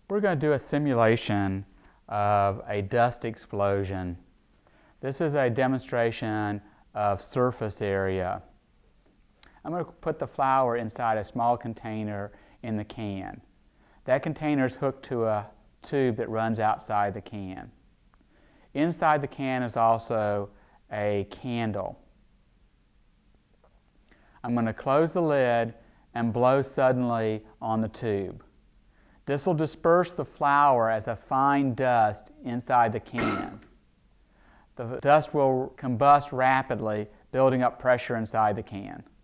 We're going to do a simulation of a dust explosion. This is a demonstration of surface area. I'm going to put the flour inside a small container in the can. That container is hooked to a tube that runs outside the can. Inside the can is also a candle. I'm going to close the lid and blow suddenly on the tube. This will disperse the flour as a fine dust inside the can. The dust will combust rapidly, building up pressure inside the can.